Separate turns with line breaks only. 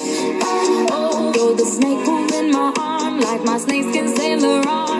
Oh, you're the snake pulling my arm like my snakeskin Saint Laurent.